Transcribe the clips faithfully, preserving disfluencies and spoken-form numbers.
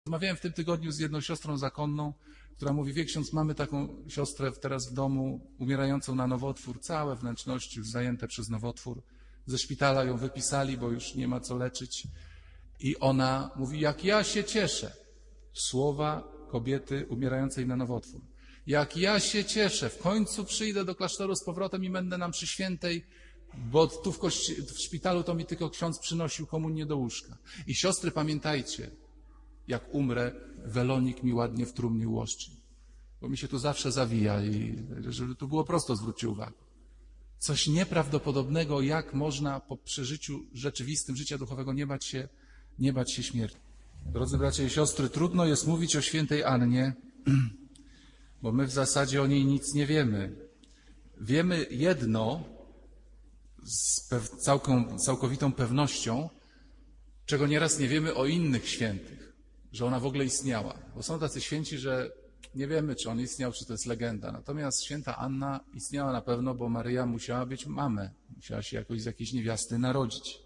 Rozmawiałem w tym tygodniu z jedną siostrą zakonną, która mówi: wie ksiądz, mamy taką siostrę teraz w domu, umierającą na nowotwór, całe wnętrzności już zajęte przez nowotwór. Ze szpitala ją wypisali, bo już nie ma co leczyć. I ona mówi: jak ja się cieszę. Słowa kobiety umierającej na nowotwór. Jak ja się cieszę, w końcu przyjdę do klasztoru z powrotem i będę na mszy świętej, bo tu w, kości- w szpitalu to mi tylko ksiądz przynosił komunię do łóżka. I siostry, pamiętajcie, jak umrę, welonik mi ładnie w trumnie ułoszczy. Bo mi się tu zawsze zawija i żeby tu było prosto, zwróćcie uwagę. Coś nieprawdopodobnego, jak można po przeżyciu rzeczywistym życia duchowego nie bać się, nie bać się śmierci. Drodzy bracia i siostry, trudno jest mówić o świętej Annie, bo my w zasadzie o niej nic nie wiemy. Wiemy jedno z pew- całką, całkowitą pewnością, czego nieraz nie wiemy o innych świętych, że ona w ogóle istniała. Bo są tacy święci, że nie wiemy, czy on istniał, czy to jest legenda. Natomiast święta Anna istniała na pewno, bo Maryja musiała być mamę. Musiała się jakoś z jakiejś niewiasty narodzić.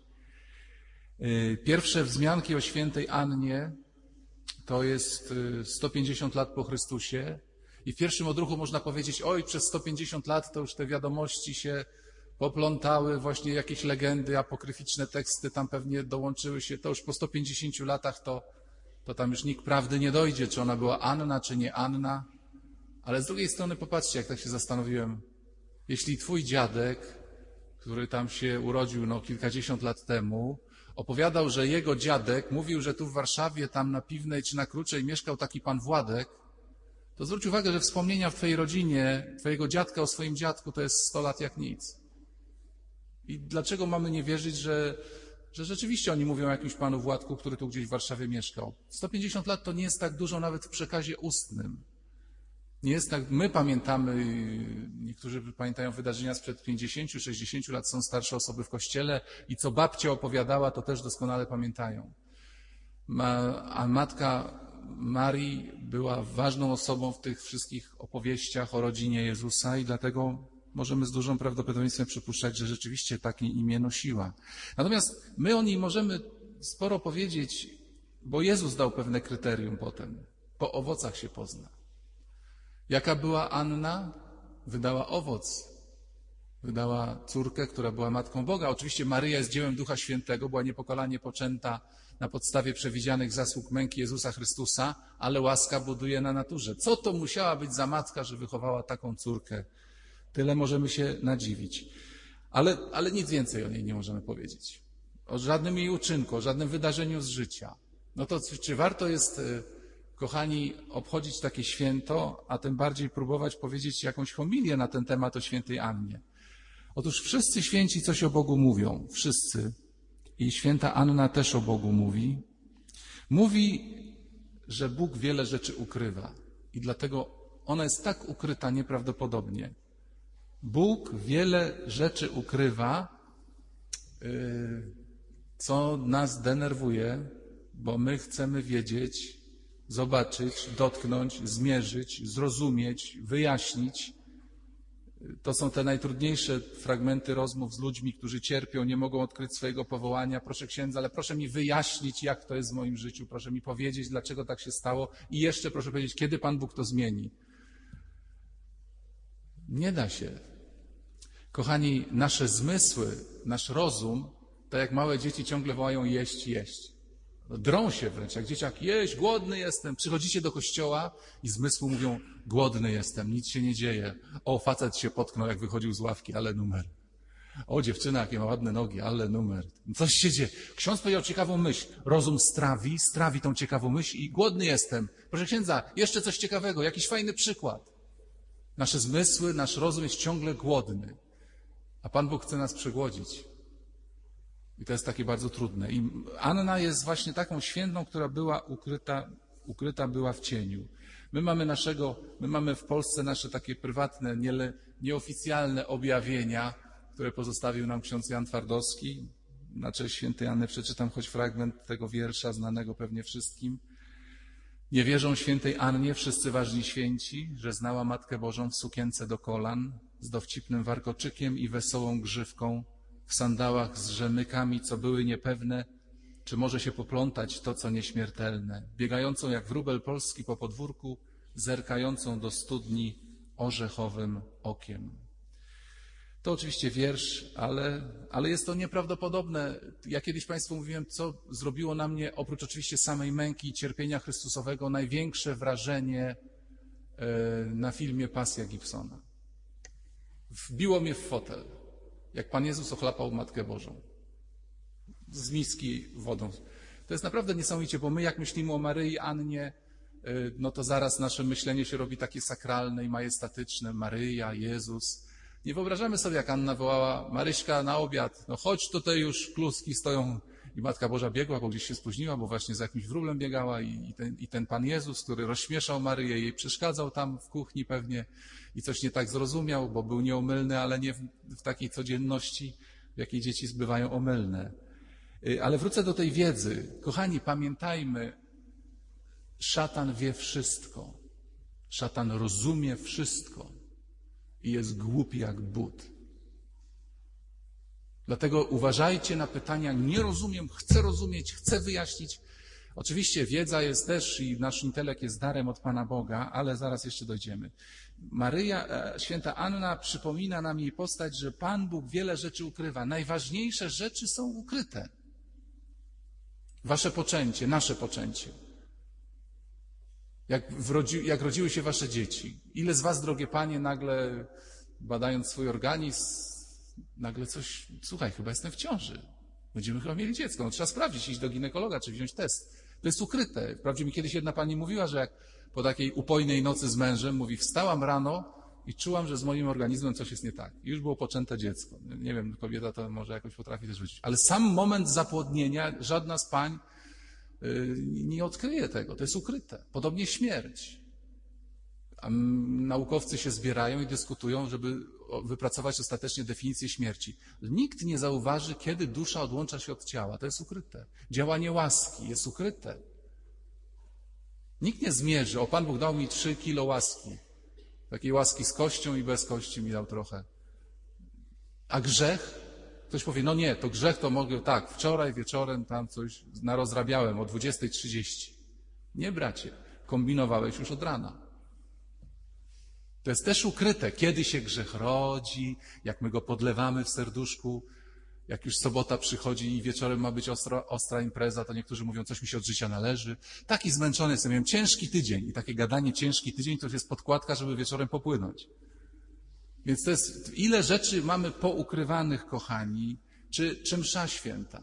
Pierwsze wzmianki o świętej Annie to jest sto pięćdziesiąt lat po Chrystusie i w pierwszym odruchu można powiedzieć: oj, przez sto pięćdziesiąt lat to już te wiadomości się poplątały, właśnie jakieś legendy, apokryficzne teksty tam pewnie dołączyły się, to już po sto pięćdziesięciu latach to, to tam już nikt prawdy nie dojdzie, czy ona była Anna, czy nie Anna. Ale z drugiej strony popatrzcie, jak tak się zastanowiłem, jeśli twój dziadek, który tam się urodził no, kilkadziesiąt lat temu, opowiadał, że jego dziadek mówił, że tu w Warszawie, tam na Piwnej czy na Kruczej mieszkał taki pan Władek, to zwróć uwagę, że wspomnienia w twojej rodzinie, twojego dziadka o swoim dziadku to jest sto lat jak nic. I dlaczego mamy nie wierzyć, że, że rzeczywiście oni mówią o jakimś panu Władku, który tu gdzieś w Warszawie mieszkał? sto pięćdziesiąt lat to nie jest tak dużo nawet w przekazie ustnym. Nie jest tak, my pamiętamy, niektórzy pamiętają wydarzenia sprzed pięćdziesięciu, sześćdziesięciu lat, są starsze osoby w kościele i co babcia opowiadała, to też doskonale pamiętają. Ma, a matka Marii była ważną osobą w tych wszystkich opowieściach o rodzinie Jezusa i dlatego możemy z dużym prawdopodobieństwem przypuszczać, że rzeczywiście takie imię nosiła. Natomiast my o niej możemy sporo powiedzieć, bo Jezus dał pewne kryterium potem. Po owocach się pozna. Jaka była Anna? Wydała owoc. Wydała córkę, która była Matką Boga. Oczywiście Maryja jest dziełem Ducha Świętego, była niepokalanie poczęta na podstawie przewidzianych zasług męki Jezusa Chrystusa, ale łaska buduje na naturze. Co to musiała być za matka, że wychowała taką córkę? Tyle możemy się nadziwić. Ale, ale nic więcej o niej nie możemy powiedzieć. O żadnym jej uczynku, o żadnym wydarzeniu z życia. No to czy warto jest, kochani, obchodzić takie święto, a tym bardziej próbować powiedzieć jakąś homilię na ten temat o świętej Annie? Otóż wszyscy święci coś o Bogu mówią. Wszyscy. I święta Anna też o Bogu mówi. Mówi, że Bóg wiele rzeczy ukrywa. I dlatego ona jest tak ukryta nieprawdopodobnie. Bóg wiele rzeczy ukrywa, co nas denerwuje, bo my chcemy wiedzieć, zobaczyć, dotknąć, zmierzyć, zrozumieć, wyjaśnić. To są te najtrudniejsze fragmenty rozmów z ludźmi, którzy cierpią, nie mogą odkryć swojego powołania. Proszę księdza, ale proszę mi wyjaśnić, jak to jest w moim życiu. Proszę mi powiedzieć, dlaczego tak się stało i jeszcze proszę powiedzieć, kiedy Pan Bóg to zmieni. Nie da się. Kochani, nasze zmysły, nasz rozum, tak jak małe dzieci ciągle wołają jeść, jeść. Drą się wręcz, jak dzieciak, jeść, głodny jestem. Przychodzicie do kościoła i zmysły mówią, głodny jestem, nic się nie dzieje. O, facet się potknął, jak wychodził z ławki, ale numer. O, dziewczyna, jakie ma ładne nogi, ale numer. Coś się dzieje. Ksiądz powiedział ciekawą myśl. Rozum strawi, strawi tą ciekawą myśl i głodny jestem. Proszę księdza, jeszcze coś ciekawego, jakiś fajny przykład. Nasze zmysły, nasz rozum jest ciągle głodny. A Pan Bóg chce nas przegłodzić. I to jest takie bardzo trudne. I Anna jest właśnie taką świętą, która była ukryta, ukryta była w cieniu. My mamy naszego, my mamy w Polsce nasze takie prywatne, nie, nieoficjalne objawienia, które pozostawił nam ksiądz Jan Twardowski. Na cześć świętej Anny przeczytam choć fragment tego wiersza, znanego pewnie wszystkim. Nie wierzą świętej Annie wszyscy ważni święci, że znała Matkę Bożą w sukience do kolan, z dowcipnym warkoczykiem i wesołą grzywką, w sandałach z rzemykami, co były niepewne, czy może się poplątać to, co nieśmiertelne, biegającą jak wróbel polski po podwórku, zerkającą do studni orzechowym okiem. To oczywiście wiersz, ale, ale jest to nieprawdopodobne. Ja kiedyś Państwu mówiłem, co zrobiło na mnie, oprócz oczywiście samej męki i cierpienia Chrystusowego, największe wrażenie na filmie Pasja Gibsona. Wbiło mnie w fotel, jak Pan Jezus ochlapał Matkę Bożą z miski wodą. To jest naprawdę niesamowicie, bo my jak myślimy o Maryi Annie, no to zaraz nasze myślenie się robi takie sakralne i majestatyczne. Maryja, Jezus. Nie wyobrażamy sobie, jak Anna wołała: Maryśka, na obiad, no chodź, tutaj już kluski stoją. I Matka Boża biegła, bo gdzieś się spóźniła, bo właśnie za jakimś wróblem biegała i, i, ten, i ten Pan Jezus, który rozśmieszał Maryję, jej przeszkadzał tam w kuchni pewnie i coś nie tak zrozumiał, bo był nieomylny, ale nie w, w takiej codzienności, w jakiej dzieci zbywają omylne. Ale wrócę do tej wiedzy. Kochani, pamiętajmy, szatan wie wszystko. Szatan rozumie wszystko i jest głupi jak but. Dlatego uważajcie na pytania: nie rozumiem, chcę rozumieć, chcę wyjaśnić. Oczywiście wiedza jest też i nasz intelekt jest darem od Pana Boga, ale zaraz jeszcze dojdziemy. Maryja, święta Anna przypomina nam jej postać, że Pan Bóg wiele rzeczy ukrywa. Najważniejsze rzeczy są ukryte. Wasze poczęcie, nasze poczęcie. Jak, wrodzi, jak rodziły się wasze dzieci. Ile z was, drogie panie, nagle badając swój organizm, nagle coś, słuchaj, chyba jestem w ciąży. Będziemy chyba mieli dziecko. No, trzeba sprawdzić, iść do ginekologa, czy wziąć test. To jest ukryte. Wprawdzie mi kiedyś jedna pani mówiła, że jak po takiej upojnej nocy z mężem, mówi, wstałam rano i czułam, że z moim organizmem coś jest nie tak. I już było poczęte dziecko. Nie wiem, kobieta to może jakoś potrafi też rzucić. Ale sam moment zapłodnienia żadna z pań yy, nie odkryje tego. To jest ukryte. Podobnie śmierć. A naukowcy się zbierają i dyskutują, żeby wypracować ostatecznie definicję śmierci. Nikt nie zauważy, kiedy dusza odłącza się od ciała. To jest ukryte. Działanie łaski jest ukryte. Nikt nie zmierzy. O, Pan Bóg dał mi trzy kilo łaski. Takiej łaski z kością i bez kości mi dał trochę. A grzech? Ktoś powie, no nie, to grzech to mogę, tak, wczoraj wieczorem tam coś narozrabiałem o dwudziestej trzydzieści. Nie, bracie, kombinowałeś już od rana. To jest też ukryte, kiedy się grzech rodzi, jak my go podlewamy w serduszku, jak już sobota przychodzi i wieczorem ma być ostra, ostra impreza, to niektórzy mówią, coś mi się od życia należy. Taki zmęczony jestem, miałem ciężki tydzień i takie gadanie ciężki tydzień to już jest podkładka, żeby wieczorem popłynąć. Więc to jest, ile rzeczy mamy poukrywanych, kochani, czy, czy msza święta.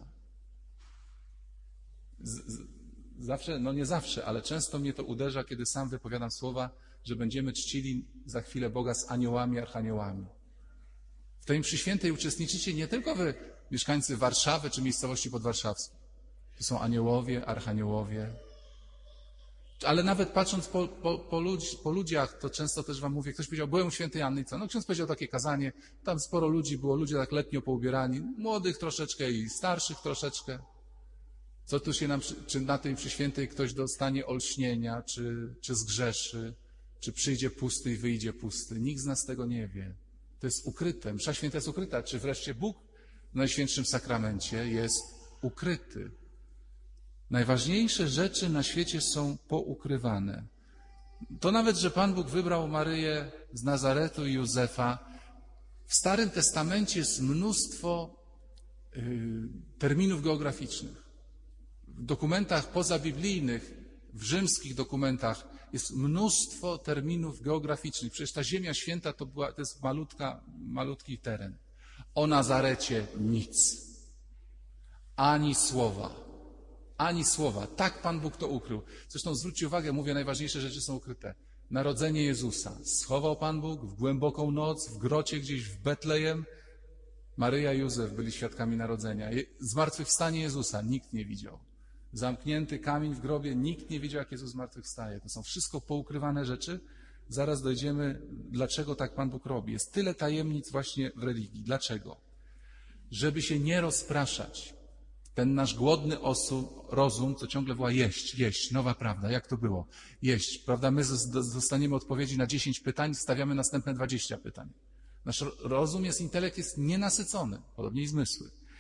Z, z, zawsze, no nie zawsze, ale często mnie to uderza, kiedy sam wypowiadam słowa, że będziemy czcili za chwilę Boga z aniołami, archaniołami. W tej mszy świętej uczestniczycie nie tylko wy, mieszkańcy Warszawy czy miejscowości podwarszawskich. To są aniołowie, archaniołowie. Ale nawet patrząc po, po, po, ludzi, po ludziach, to często też wam mówię, ktoś powiedział, byłem u świętej Anny, co? No ksiądz powiedział takie kazanie, tam sporo ludzi było, ludzie tak letnio poubierani, młodych troszeczkę i starszych troszeczkę. Co tu się nam, czy na tej mszy świętej ktoś dostanie olśnienia, czy, czy zgrzeszy, czy przyjdzie pusty i wyjdzie pusty. Nikt z nas tego nie wie. To jest ukryte. Msza święta jest ukryta. Czy wreszcie Bóg w Najświętszym Sakramencie jest ukryty. Najważniejsze rzeczy na świecie są poukrywane. To nawet, że Pan Bóg wybrał Maryję z Nazaretu i Józefa. W Starym Testamencie jest mnóstwo y, terminów geograficznych. W dokumentach pozabiblijnych, w rzymskich dokumentach jest mnóstwo terminów geograficznych. Przecież ta Ziemia Święta to, była, to jest malutka, malutki teren. O Nazarecie nic. Ani słowa. Ani słowa. Tak Pan Bóg to ukrył. Zresztą zwróćcie uwagę, mówię, najważniejsze rzeczy są ukryte. Narodzenie Jezusa. Schował Pan Bóg w głęboką noc, w grocie gdzieś w Betlejem. Maryja i Józef byli świadkami narodzenia. Zmartwychwstanie Jezusa nikt nie widział. Zamknięty kamień w grobie, nikt nie wiedział, jak Jezus zmartwychwstaje. To są wszystko poukrywane rzeczy. Zaraz dojdziemy, dlaczego tak Pan Bóg robi. Jest tyle tajemnic właśnie w religii. Dlaczego? Żeby się nie rozpraszać. Ten nasz głodny osób, rozum, co ciągle woła jeść, jeść, nowa prawda. Jak to było? Jeść, prawda? My dostaniemy odpowiedzi na dziesięć pytań, stawiamy następne dwadzieścia pytań. Nasz rozum jest, intelekt jest nienasycony, podobnie i zmysły.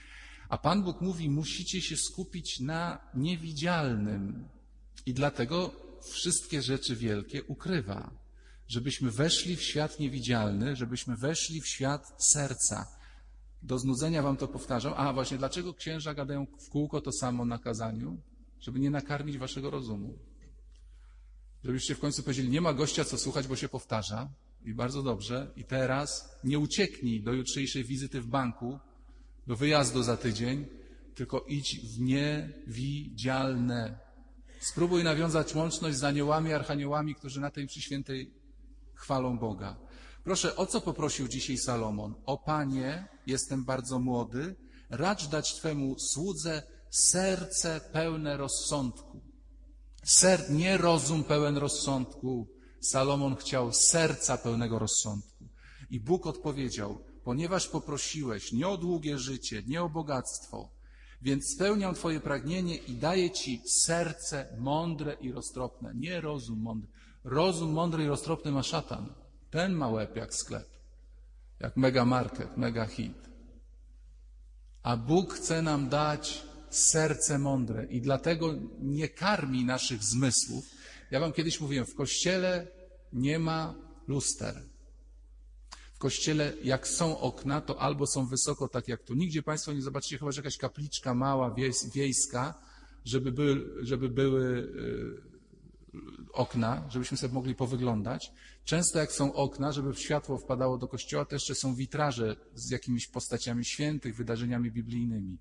A Pan Bóg mówi, musicie się skupić na niewidzialnym. I dlatego wszystkie rzeczy wielkie ukrywa. Żebyśmy weszli w świat niewidzialny, żebyśmy weszli w świat serca. Do znudzenia wam to powtarzam. A właśnie, dlaczego księża gadają w kółko to samo na kazaniu? Żeby nie nakarmić waszego rozumu. Żebyście w końcu powiedzieli, nie ma gościa co słuchać, bo się powtarza. I bardzo dobrze. I teraz nie ucieknij do jutrzejszej wizyty w banku, do wyjazdu za tydzień, tylko idź w niewidzialne. Spróbuj nawiązać łączność z aniołami, archaniołami, którzy na tej mszy świętej chwalą Boga. Proszę, o co poprosił dzisiaj Salomon? O Panie, jestem bardzo młody, racz dać Twemu słudze serce pełne rozsądku. Ser, nie rozum pełen rozsądku. Salomon chciał serca pełnego rozsądku. I Bóg odpowiedział, ponieważ poprosiłeś nie o długie życie, nie o bogactwo, więc spełniam Twoje pragnienie i daję Ci serce mądre i roztropne. Nie rozum mądry. Rozum mądry i roztropny ma szatan. Ten ma łeb jak sklep, jak mega market, mega hit. A Bóg chce nam dać serce mądre i dlatego nie karmi naszych zmysłów. Ja wam kiedyś mówiłem, w Kościele nie ma luster. W Kościele, jak są okna, to albo są wysoko, tak jak tu. Nigdzie Państwo nie zobaczycie, chyba że jakaś kapliczka mała, wiejska, żeby były, żeby były okna, żebyśmy sobie mogli powyglądać. Często jak są okna, żeby światło wpadało do kościoła, to jeszcze są witraże z jakimiś postaciami świętych, wydarzeniami biblijnymi.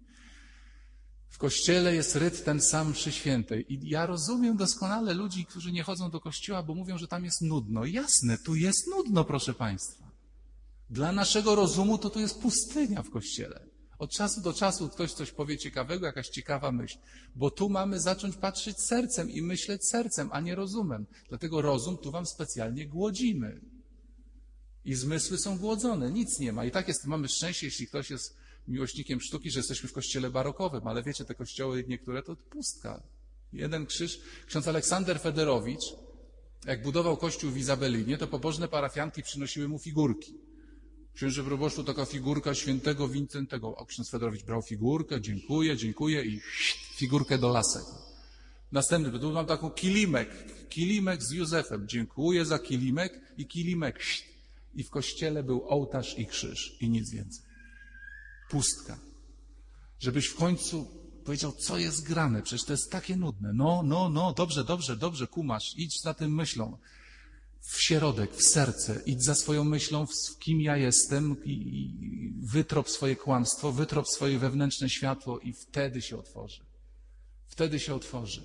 W kościele jest ryt ten sam mszy świętej. I ja rozumiem doskonale ludzi, którzy nie chodzą do kościoła, bo mówią, że tam jest nudno. Jasne, tu jest nudno, proszę Państwa. Dla naszego rozumu to tu jest pustynia w kościele. Od czasu do czasu ktoś coś powie ciekawego, jakaś ciekawa myśl. Bo tu mamy zacząć patrzeć sercem i myśleć sercem, a nie rozumem. Dlatego rozum tu wam specjalnie głodzimy. I zmysły są głodzone, nic nie ma. I tak jest, mamy szczęście, jeśli ktoś jest miłośnikiem sztuki, że jesteśmy w kościele barokowym, ale wiecie, te kościoły niektóre to pustka. Jeden krzyż. Ksiądz Aleksander Federowicz, jak budował kościół w Izabelinie, to pobożne parafianki przynosiły mu figurki. Księże proboszczu, taka figurka świętego Wincentego. A ksiądz Federowicz brał figurkę, dziękuję, dziękuję i figurkę do lasek. Następny, tu mam taką kilimek, kilimek z Józefem. Dziękuję za kilimek i kilimek. I w kościele był ołtarz i krzyż i nic więcej. Pustka. Żebyś w końcu powiedział, co jest grane, przecież to jest takie nudne. No, no, no, dobrze, dobrze, dobrze, kumasz, idź za tym myślą. W środek, w serce, idź za swoją myślą, w kim ja jestem i, i wytrop swoje kłamstwo, wytrop swoje wewnętrzne światło i wtedy się otworzy. Wtedy się otworzy.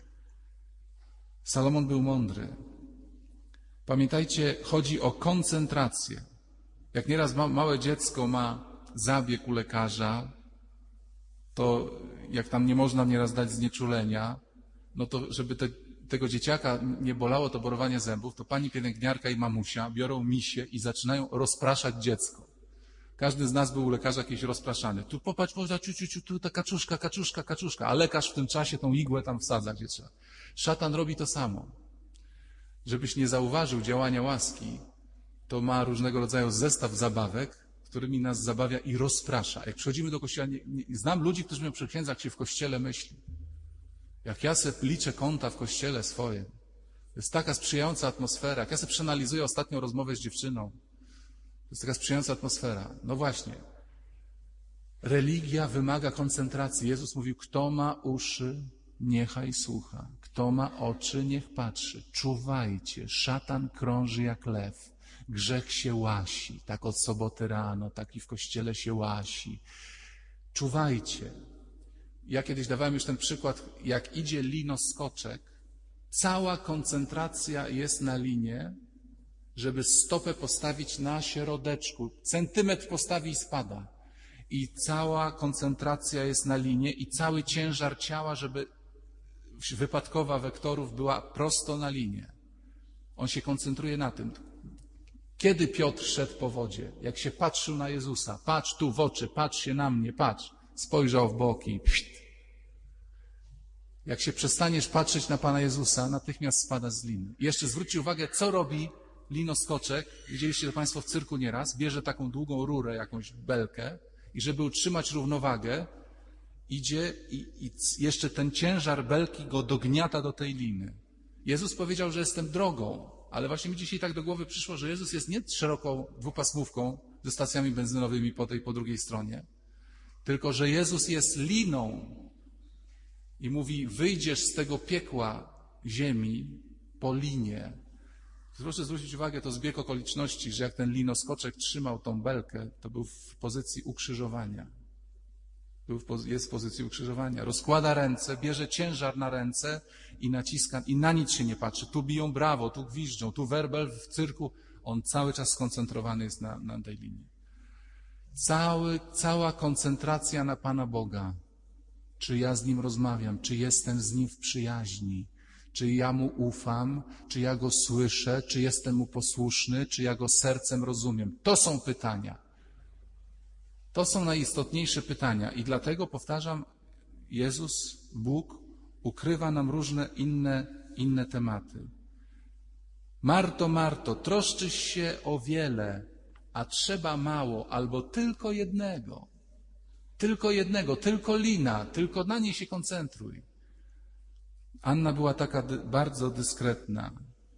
Salomon był mądry. Pamiętajcie, chodzi o koncentrację. Jak nieraz ma, małe dziecko ma zabieg u lekarza, to jak tam nie można nieraz dać znieczulenia, no to żeby te, tego dzieciaka nie bolało to borowanie zębów, to pani pielęgniarka i mamusia biorą misie i zaczynają rozpraszać dziecko. Każdy z nas był u lekarza jakiś rozpraszany. Tu popatrz, woda, ciu, ciu, ciu, tu ta kaczuszka, kaczuszka, kaczuszka, a lekarz w tym czasie tą igłę tam wsadza, gdzie trzeba. Szatan robi to samo. Żebyś nie zauważył działania łaski, to ma różnego rodzaju zestaw zabawek, którymi nas zabawia i rozprasza. Jak przychodzimy do kościoła, nie, nie, znam ludzi, którzy mówią przy księdzach, się w kościele myśli. Jak ja se liczę konta w kościele swoje, to jest taka sprzyjająca atmosfera. Jak ja sobie przeanalizuję ostatnią rozmowę z dziewczyną, to jest taka sprzyjająca atmosfera. No właśnie. Religia wymaga koncentracji. Jezus mówił, kto ma uszy, niechaj słucha. Kto ma oczy, niech patrzy. Czuwajcie, szatan krąży jak lew. Grzech się łasi, tak od soboty rano, tak i w kościele się łasi. Czuwajcie. Ja kiedyś dawałem już ten przykład, jak idzie linoskoczek, cała koncentracja jest na linie, żeby stopę postawić na środeczku. Centymetr postawi i spada. I cała koncentracja jest na linie i cały ciężar ciała, żeby wypadkowa wektorów była prosto na linie. On się koncentruje na tym. Kiedy Piotr szedł po wodzie? Jak się patrzył na Jezusa. Patrz tu w oczy, patrz się na mnie, patrz. Spojrzał w boki. Pszt. Jak się przestaniesz patrzeć na Pana Jezusa, natychmiast spada z liny. I jeszcze zwróćcie uwagę, co robi linoskoczek. Widzieliście to Państwo w cyrku nieraz. Bierze taką długą rurę, jakąś belkę i żeby utrzymać równowagę, idzie i, i jeszcze ten ciężar belki go dogniata do tej liny. Jezus powiedział, że jestem drogą, ale właśnie mi dzisiaj tak do głowy przyszło, że Jezus jest nie szeroką dwupasmówką ze stacjami benzynowymi po tej, po drugiej stronie, tylko że Jezus jest liną i mówi, wyjdziesz z tego piekła ziemi po linie. Proszę zwrócić uwagę, to zbieg okoliczności, że jak ten linoskoczek trzymał tą belkę, to był w pozycji ukrzyżowania. Był w, jest w pozycji ukrzyżowania. Rozkłada ręce, bierze ciężar na ręce i naciska, i na nic się nie patrzy. Tu biją brawo, tu gwiżdżą, tu werbel w cyrku. On cały czas skoncentrowany jest na, na tej linii. Cały, cała koncentracja na Pana Boga. Czy ja z Nim rozmawiam, czy jestem z Nim w przyjaźni, czy ja Mu ufam, czy ja Go słyszę, czy jestem Mu posłuszny, czy ja Go sercem rozumiem. To są pytania. To są najistotniejsze pytania i dlatego, powtarzam, Jezus, Bóg, ukrywa nam różne inne, inne tematy. Marto, Marto, troszczysz się o wiele, a trzeba mało albo tylko jednego. Tylko jednego, tylko lina, tylko na niej się koncentruj. Anna była taka dy, bardzo dyskretna.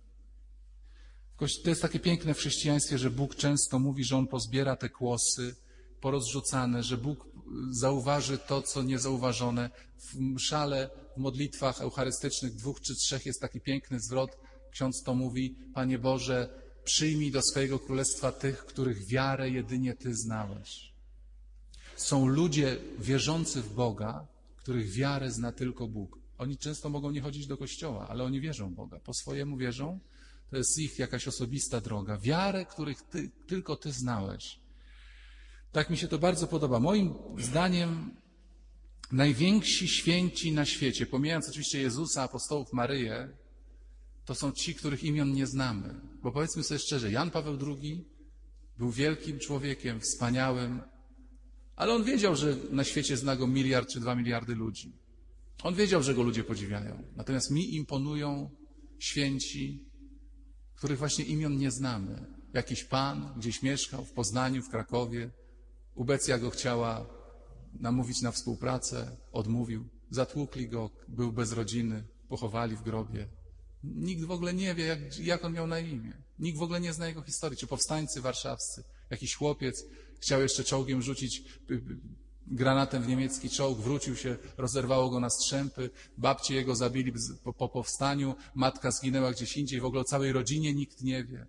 To jest takie piękne w chrześcijaństwie, że Bóg często mówi, że On pozbiera te kłosy porozrzucane, że Bóg zauważy to, co niezauważone. W mszale, w modlitwach eucharystycznych dwóch czy trzech jest taki piękny zwrot. Ksiądz to mówi, Panie Boże, przyjmij do swojego królestwa tych, których wiarę jedynie Ty znałeś. Są ludzie wierzący w Boga, których wiarę zna tylko Bóg. Oni często mogą nie chodzić do kościoła, ale oni wierzą w Boga. Po swojemu wierzą. To jest ich jakaś osobista droga. Wiarę, których ty, tylko Ty znałeś. Tak mi się to bardzo podoba. Moim zdaniem najwięksi święci na świecie, pomijając oczywiście Jezusa, apostołów, Maryję, to są ci, których imion nie znamy. Bo powiedzmy sobie szczerze, Jan Paweł drugi był wielkim człowiekiem, wspaniałym, ale on wiedział, że na świecie zna go miliard czy dwa miliardy ludzi. On wiedział, że go ludzie podziwiają. Natomiast mi imponują święci, których właśnie imion nie znamy. Jakiś pan gdzieś mieszkał w Poznaniu, w Krakowie. Ubecja go chciała namówić na współpracę, odmówił. Zatłukli go, był bez rodziny, pochowali w grobie. Nikt w ogóle nie wie, jak, jak on miał na imię. Nikt w ogóle nie zna jego historii. Czy powstańcy warszawscy, jakiś chłopiec chciał jeszcze czołgiem rzucić granatem w niemiecki czołg, wrócił się, rozerwało go na strzępy, babcie jego zabili po, po powstaniu, matka zginęła gdzieś indziej, w ogóle o całej rodzinie nikt nie wie.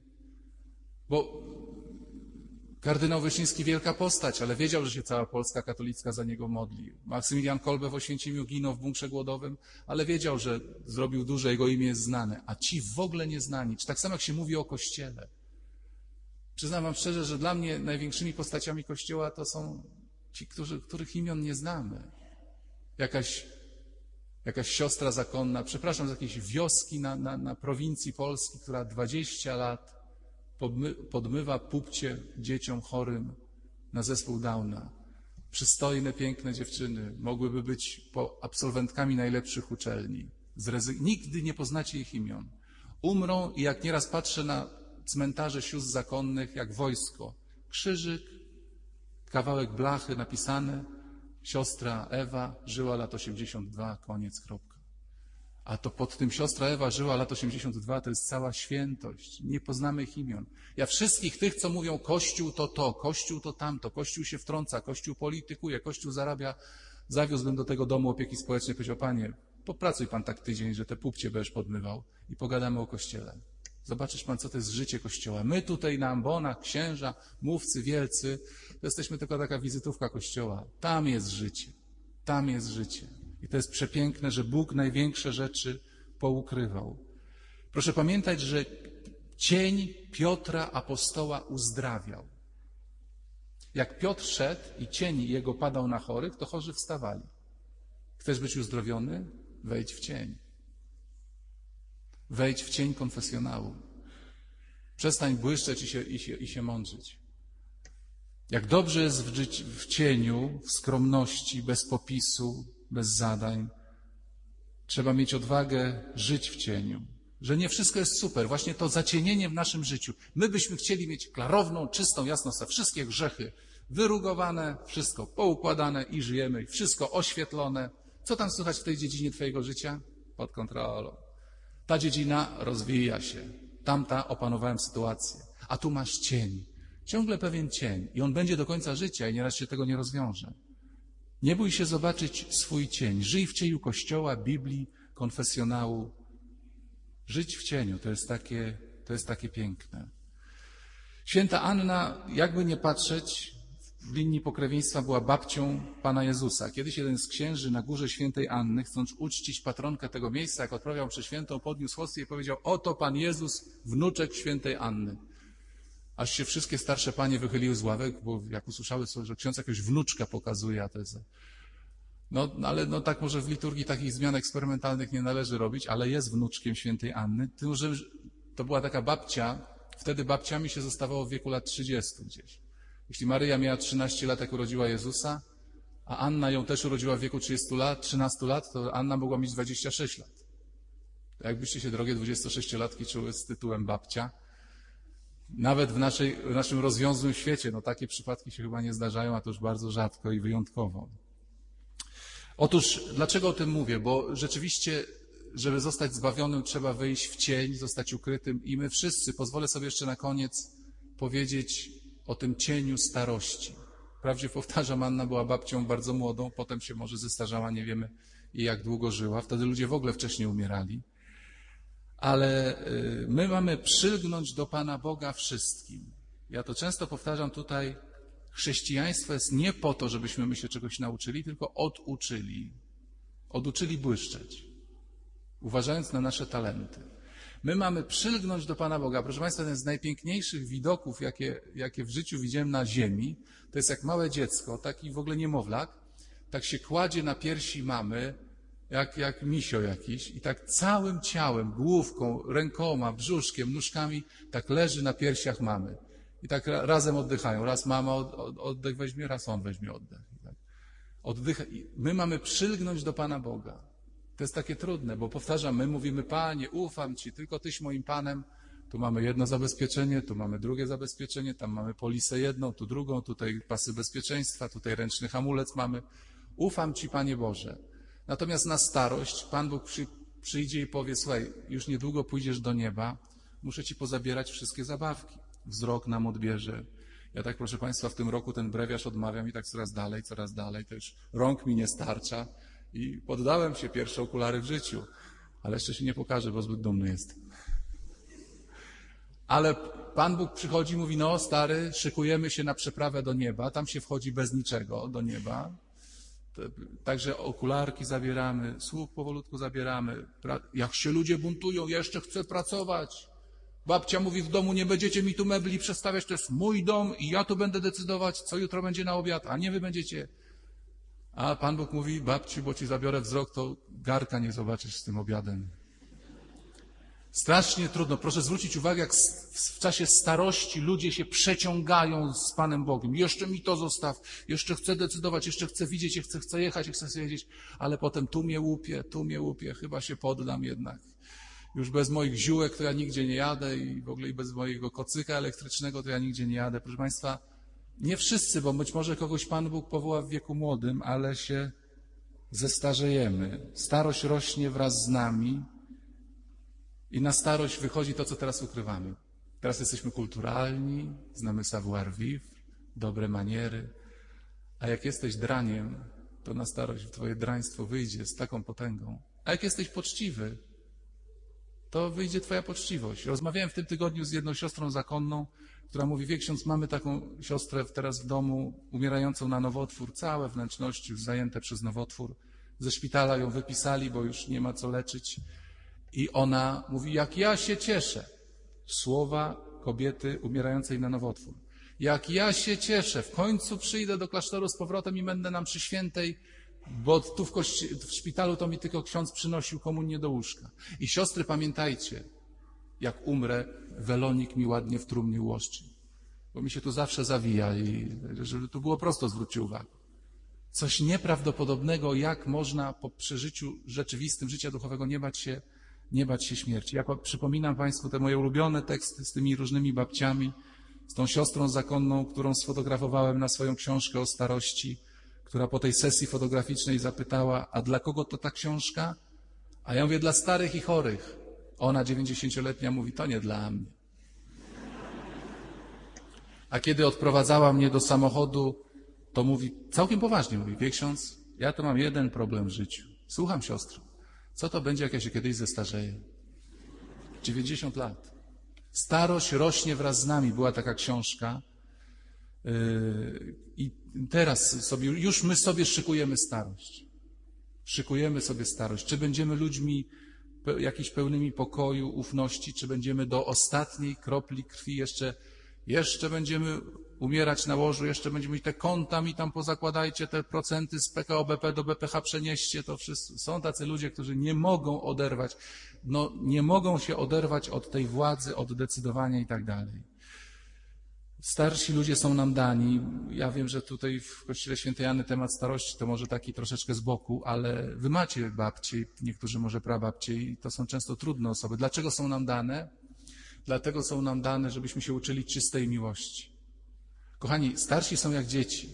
Bo kardynał Wyszyński wielka postać, ale wiedział, że się cała Polska katolicka za niego modli. Maksymilian Kolbe w Oświęcimiu ginął w bunkrze głodowym, ale wiedział, że zrobił dużo, jego imię jest znane, a ci w ogóle nieznani. Czy tak samo jak się mówi o Kościele. Przyznam wam szczerze, że dla mnie największymi postaciami Kościoła to są ci, którzy, których imion nie znamy. Jakaś, jakaś siostra zakonna, przepraszam, z jakiejś wioski na, na, na prowincji Polski, która dwadzieścia lat podmy, podmywa pupcie dzieciom chorym na zespół Downa. Przystojne, piękne dziewczyny, mogłyby być po absolwentkami najlepszych uczelni. Zrezy... Nigdy nie poznacie ich imion. Umrą i jak nieraz patrzę na cmentarze sióstr zakonnych, jak wojsko. Krzyżyk, kawałek blachy napisane, siostra Ewa żyła lat osiemdziesiąt dwa, koniec, kropka. A to pod tym siostra Ewa żyła lat osiemdziesiąt dwa, to jest cała świętość. Nie poznamy ich imion. Ja wszystkich tych, co mówią Kościół to to, Kościół to tamto, Kościół się wtrąca, Kościół politykuje, Kościół zarabia, zawiózłbym do tego domu opieki społecznej, powiedział, Panie, popracuj Pan tak tydzień, że te pupcie będziesz podmywał i pogadamy o Kościele. Zobaczysz Pan, co to jest życie Kościoła. My tutaj na ambonach, księża, mówcy wielcy, to jesteśmy tylko taka wizytówka Kościoła. Tam jest życie. Tam jest życie. I to jest przepiękne, że Bóg największe rzeczy poukrywał. Proszę pamiętać, że cień Piotra apostoła uzdrawiał. Jak Piotr szedł i cień jego padał na chorych, to chorzy wstawali. Chcesz być uzdrowiony? Wejdź w cień. Wejdź w cień konfesjonału. Przestań błyszczeć i się, i się, i się mądrzyć. Jak dobrze jest w, żyć, w cieniu, w skromności, bez popisu, bez zadań. Trzeba mieć odwagę żyć w cieniu. Że nie wszystko jest super. Właśnie to zacienienie w naszym życiu. My byśmy chcieli mieć klarowną, czystą jasność, wszystkie grzechy wyrugowane, wszystko poukładane i żyjemy, wszystko oświetlone. Co tam słychać w tej dziedzinie twojego życia? Pod kontrolą. Ta dziedzina rozwija się. Tamta opanowałem sytuację. A tu masz cień. Ciągle pewien cień. I on będzie do końca życia i nieraz się tego nie rozwiąże. Nie bój się zobaczyć swój cień. Żyj w cieniu Kościoła, Biblii, konfesjonału. Żyć w cieniu to jest takie, to jest takie piękne. Święta Anna, jakby nie patrzeć, w linii pokrewieństwa była babcią Pana Jezusa. Kiedyś jeden z księży na górze świętej Anny, chcąc uczcić patronkę tego miejsca, jak odprawiał mszę świętą, podniósł hostię i powiedział: oto Pan Jezus, wnuczek świętej Anny. Aż się wszystkie starsze panie wychyliły z ławek, bo jak usłyszały sobie, że ksiądz jakiegoś wnuczka pokazuje, a to jest... No, ale no tak może w liturgii takich zmian eksperymentalnych nie należy robić, ale jest wnuczkiem świętej Anny. Tym, że to była taka babcia, wtedy babciami się zostawało w wieku lat trzydziestu gdzieś. Jeśli Maryja miała trzynaście lat, jak urodziła Jezusa, a Anna ją też urodziła w wieku trzydziestu lat, trzynastu lat, to Anna mogła mieć dwadzieścia sześć lat. To jakbyście się, drogie dwudziestosześciolatki, czuły z tytułem babcia. Nawet w, naszej, w naszym rozwiązłym świecie, no takie przypadki się chyba nie zdarzają, a to już bardzo rzadko i wyjątkowo. Otóż, dlaczego o tym mówię? Bo rzeczywiście, żeby zostać zbawionym, trzeba wyjść w cień, zostać ukrytym i my wszyscy, pozwolę sobie jeszcze na koniec powiedzieć o tym cieniu starości. Wprawdzie, powtarzam, Anna była babcią bardzo młodą, potem się może zestarzała, nie wiemy jak długo żyła. Wtedy ludzie w ogóle wcześniej umierali. Ale my mamy przylgnąć do Pana Boga wszystkim. Ja to często powtarzam tutaj, chrześcijaństwo jest nie po to, żebyśmy my się czegoś nauczyli, tylko oduczyli. Oduczyli błyszczeć, uważając na nasze talenty. My mamy przylgnąć do Pana Boga. Proszę Państwa, jeden z najpiękniejszych widoków, jakie, jakie w życiu widziałem na ziemi, to jest jak małe dziecko, taki w ogóle niemowlak, tak się kładzie na piersi mamy, jak, jak misio jakiś i tak całym ciałem, główką, rękoma, brzuszkiem, nóżkami, tak leży na piersiach mamy. I tak razem oddychają. Raz mama od, od, oddech weźmie, raz on weźmie oddech. I tak. Oddycha. I my mamy przylgnąć do Pana Boga. To jest takie trudne, bo powtarzam, my mówimy: Panie, ufam Ci, tylko Tyś moim Panem. Tu mamy jedno zabezpieczenie, tu mamy drugie zabezpieczenie, tam mamy polisę jedną, tu drugą, tutaj pasy bezpieczeństwa, tutaj ręczny hamulec mamy. Ufam Ci, Panie Boże. Natomiast na starość Pan Bóg przy, przyjdzie i powie: słuchaj, już niedługo pójdziesz do nieba, muszę Ci pozabierać wszystkie zabawki. Wzrok nam odbierze. Ja tak, proszę Państwa, w tym roku ten brewiarz odmawiam i tak coraz dalej, coraz dalej. To już rąk mi nie starcza i poddałem się, pierwsze okulary w życiu. Ale jeszcze się nie pokażę, bo zbyt dumny jestem. Ale Pan Bóg przychodzi i mówi: no stary, szykujemy się na przeprawę do nieba. Tam się wchodzi bez niczego do nieba. Także okularki zabieramy, słuch powolutku zabieramy. Jak się ludzie buntują, jeszcze chcę pracować. Babcia mówi: w domu nie będziecie mi tu mebli przestawiać, to jest mój dom i ja tu będę decydować, co jutro będzie na obiad, a nie wy będziecie. A Pan Bóg mówi: babci, bo ci zabiorę wzrok, to garka nie zobaczysz z tym obiadem. Strasznie trudno. Proszę zwrócić uwagę, jak w czasie starości ludzie się przeciągają z Panem Bogiem. Jeszcze mi to zostaw, jeszcze chcę decydować, jeszcze chcę widzieć, jeszcze chcę jechać, jeszcze chcę jeździć, ale potem tu mnie łupie, tu mnie łupie, chyba się poddam jednak. Już bez moich ziółek to ja nigdzie nie jadę i w ogóle i bez mojego kocyka elektrycznego to ja nigdzie nie jadę. Proszę Państwa, nie wszyscy, bo być może kogoś Pan Bóg powoła w wieku młodym, ale się zestarzejemy. Starość rośnie wraz z nami i na starość wychodzi to, co teraz ukrywamy. Teraz jesteśmy kulturalni, znamy savoir-vivre, dobre maniery, a jak jesteś draniem, to na starość twoje draństwo wyjdzie z taką potęgą. A jak jesteś poczciwy, to wyjdzie twoja poczciwość. Rozmawiałem w tym tygodniu z jedną siostrą zakonną, która mówi: wie ksiądz, mamy taką siostrę teraz w domu, umierającą na nowotwór, całe wnętrzności już zajęte przez nowotwór. Ze szpitala ją wypisali, bo już nie ma co leczyć. I ona mówi: jak ja się cieszę. Słowa kobiety umierającej na nowotwór. Jak ja się cieszę, w końcu przyjdę do klasztoru z powrotem i będę na mszy świętej, bo tu w, kości- w szpitalu to mi tylko ksiądz przynosił komunię do łóżka. I siostry, pamiętajcie, jak umrę, welonik mi ładnie w trumnie ułoszczy. Bo mi się tu zawsze zawija i żeby tu było prosto, zwróćcie uwagę. Coś nieprawdopodobnego, jak można po przeżyciu rzeczywistym życia duchowego nie bać się, nie bać się śmierci. Ja przypominam Państwu te moje ulubione teksty z tymi różnymi babciami. z tą siostrą zakonną, którą sfotografowałem na swoją książkę o starości, która po tej sesji fotograficznej zapytała, a dla kogo to ta książka? A ja mówię, dla starych i chorych. Ona, dziewięćdziesięcioletnia, mówi, to nie dla mnie. A kiedy odprowadzała mnie do samochodu, to mówi, całkiem poważnie mówi, wie ksiądz, ja to mam jeden problem w życiu. Słucham siostry. Co to będzie, jak ja się kiedyś zestarzeję? dziewięćdziesiąt lat. Starość rośnie wraz z nami. Była taka książka. Yy, I teraz sobie, już my sobie szykujemy starość. Szykujemy sobie starość. Czy będziemy ludźmi jakiś pełnymi pokoju, ufności, czy będziemy do ostatniej kropli krwi jeszcze, jeszcze będziemy umierać na łożu, jeszcze będziemy mieć te konta mi tam pozakładajcie, te procenty z P K O B P do B P H przenieście, to wszyscy. Są tacy ludzie, którzy nie mogą oderwać, no nie mogą się oderwać od tej władzy, od decydowania i tak dalej. Starsi ludzie są nam dani. Ja wiem, że tutaj w Kościele Świętej Anny temat starości to może taki troszeczkę z boku, ale wy macie babcie, niektórzy może prababcie i to są często trudne osoby. Dlaczego są nam dane? Dlatego są nam dane, żebyśmy się uczyli czystej miłości. Kochani, starsi są jak dzieci.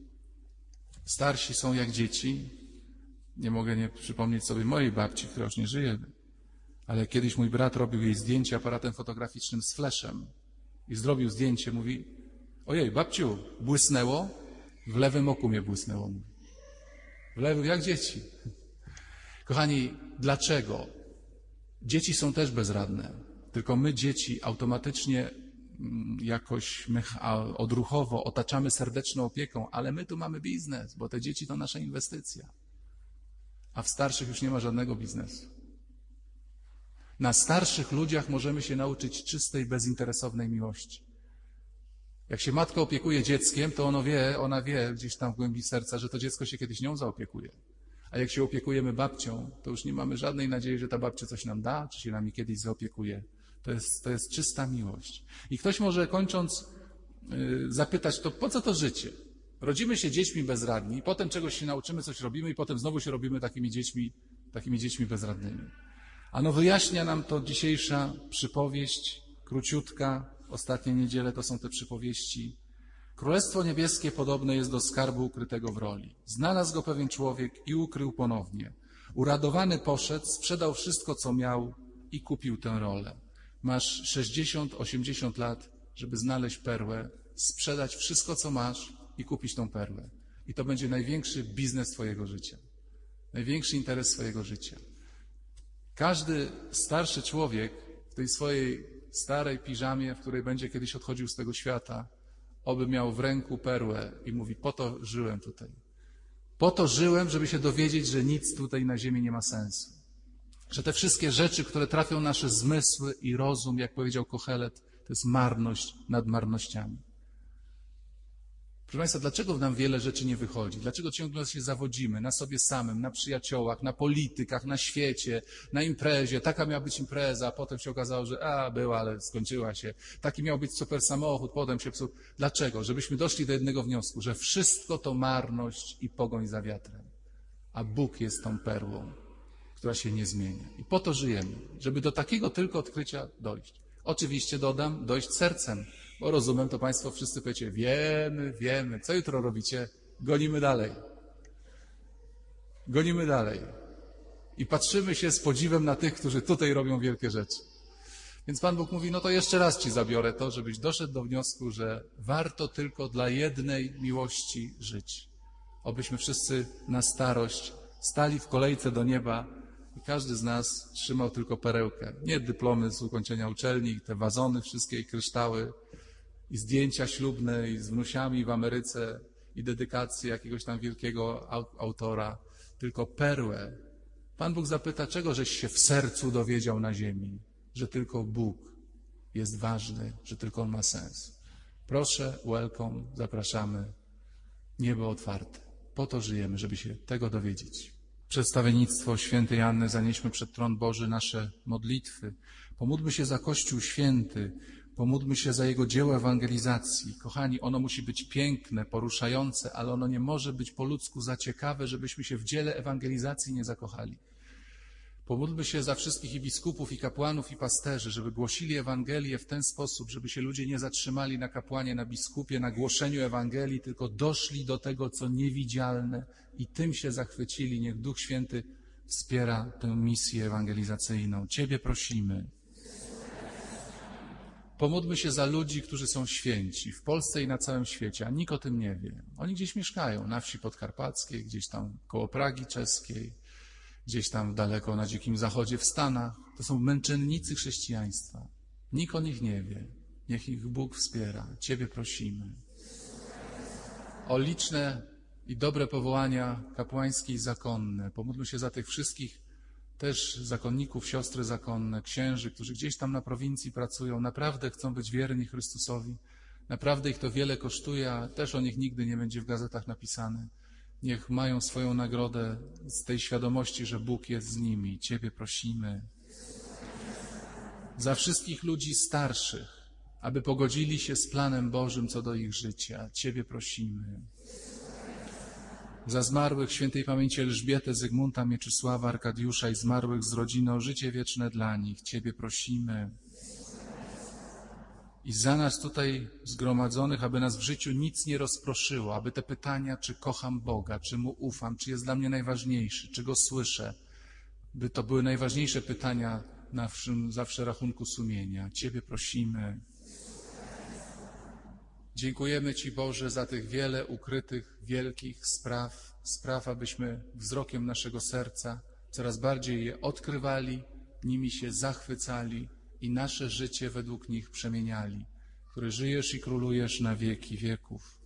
Starsi są jak dzieci. Nie mogę nie przypomnieć sobie mojej babci, która już nie żyje, ale kiedyś mój brat robił jej zdjęcie aparatem fotograficznym z fleszem i zrobił zdjęcie, mówi, ojej, babciu, błysnęło? W lewym oku mnie błysnęło. W lewym, jak dzieci. Kochani, dlaczego? Dzieci są też bezradne, tylko my dzieci automatycznie jakoś odruchowo otaczamy serdeczną opieką, ale my tu mamy biznes, bo te dzieci to nasza inwestycja. A w starszych już nie ma żadnego biznesu. Na starszych ludziach możemy się nauczyć czystej, bezinteresownej miłości. Jak się matka opiekuje dzieckiem, to ono wie, ona wie gdzieś tam w głębi serca, że to dziecko się kiedyś nią zaopiekuje. A jak się opiekujemy babcią, to już nie mamy żadnej nadziei, że ta babcia coś nam da, czy się nami kiedyś zaopiekuje. To jest, to jest czysta miłość. I ktoś może, kończąc, yy, zapytać, to po co to życie? Rodzimy się dziećmi bezradni, potem czegoś się nauczymy, coś robimy i potem znowu się robimy takimi dziećmi, takimi dziećmi bezradnymi. Ano wyjaśnia nam to dzisiejsza przypowieść, króciutka, ostatnie niedziele to są te przypowieści. Królestwo Niebieskie podobne jest do skarbu ukrytego w roli. Znalazł go pewien człowiek i ukrył ponownie. Uradowany poszedł, sprzedał wszystko, co miał i kupił tę rolę. Masz sześćdziesiąt, osiemdziesiąt lat, żeby znaleźć perłę, sprzedać wszystko, co masz i kupić tą perłę. I to będzie największy biznes twojego życia. Największy interes swojego życia. Każdy starszy człowiek w tej swojej starej piżamie, w której będzie kiedyś odchodził z tego świata, oby miał w ręku perłę i mówi, po to żyłem tutaj. Po to żyłem, żeby się dowiedzieć, że nic tutaj na ziemi nie ma sensu. Że te wszystkie rzeczy, które trafią nasze zmysły i rozum, jak powiedział Kohelet, to jest marność nad marnościami. Proszę Państwa, dlaczego nam wiele rzeczy nie wychodzi? Dlaczego ciągle się zawodzimy na sobie samym, na przyjaciołach, na politykach, na świecie, na imprezie? Taka miała być impreza, a potem się okazało, że a, była, ale skończyła się. Taki miał być super samochód, potem się psuł. Dlaczego? Żebyśmy doszli do jednego wniosku, że wszystko to marność i pogoń za wiatrem. A Bóg jest tą perłą, która się nie zmienia. I po to żyjemy, żeby do takiego tylko odkrycia dojść. Oczywiście dodam, dojść sercem, bo rozumem, to Państwo wszyscy powiecie, wiemy, wiemy, co jutro robicie? Gonimy dalej. Gonimy dalej. I patrzymy się z podziwem na tych, którzy tutaj robią wielkie rzeczy. Więc Pan Bóg mówi, no to jeszcze raz Ci zabiorę to, żebyś doszedł do wniosku, że warto tylko dla jednej miłości żyć. Obyśmy wszyscy na starość stali w kolejce do nieba i każdy z nas trzymał tylko perełkę. Nie dyplomy z ukończenia uczelni, te wazony wszystkie i kryształy, i zdjęcia ślubne i z wnusiami w Ameryce i dedykacje jakiegoś tam wielkiego autora, tylko perłę. Pan Bóg zapyta, czego żeś się w sercu dowiedział na ziemi, że tylko Bóg jest ważny, że tylko On ma sens. Proszę, welcome, zapraszamy, niebo otwarte. Po to żyjemy, żeby się tego dowiedzieć. Przedstawiennictwo świętej Anny zanieśmy przed tron Boży nasze modlitwy. Pomódlmy się za Kościół Święty, pomódlmy się za jego dzieło ewangelizacji. Kochani, ono musi być piękne, poruszające, ale ono nie może być po ludzku za ciekawe, żebyśmy się w dziele ewangelizacji nie zakochali. Pomódlmy się za wszystkich i biskupów, i kapłanów, i pasterzy, żeby głosili Ewangelię w ten sposób, żeby się ludzie nie zatrzymali na kapłanie, na biskupie, na głoszeniu Ewangelii, tylko doszli do tego, co niewidzialne i tym się zachwycili. Niech Duch Święty wspiera tę misję ewangelizacyjną. Ciebie prosimy. Pomódlmy się za ludzi, którzy są święci w Polsce i na całym świecie, a nikt o tym nie wie. Oni gdzieś mieszkają, na wsi podkarpackiej, gdzieś tam koło Pragi czeskiej, gdzieś tam daleko na Dzikim Zachodzie w Stanach. To są męczennicy chrześcijaństwa. Nikt o nich nie wie. Niech ich Bóg wspiera. Ciebie prosimy. O liczne i dobre powołania kapłańskie i zakonne. Pomódlmy się za tych wszystkich też zakonników, siostry zakonne, księży, którzy gdzieś tam na prowincji pracują, naprawdę chcą być wierni Chrystusowi. Naprawdę ich to wiele kosztuje, a też o nich nigdy nie będzie w gazetach napisane. Niech mają swoją nagrodę z tej świadomości, że Bóg jest z nimi. Ciebie prosimy. Za wszystkich ludzi starszych, aby pogodzili się z planem Bożym co do ich życia. Ciebie prosimy. Za zmarłych świętej pamięci Elżbietę, Zygmunta, Mieczysława, Arkadiusza i zmarłych z rodziny o życie wieczne dla nich. Ciebie prosimy. I za nas tutaj zgromadzonych, aby nas w życiu nic nie rozproszyło, aby te pytania, czy kocham Boga, czy Mu ufam, czy jest dla mnie najważniejszy, czy Go słyszę, by to były najważniejsze pytania na naszym zawsze rachunku sumienia. Ciebie prosimy. Dziękujemy Ci, Boże, za tych wiele ukrytych, wielkich spraw, spraw, abyśmy wzrokiem naszego serca coraz bardziej je odkrywali, nimi się zachwycali i nasze życie według nich przemieniali, który żyjesz i królujesz na wieki wieków.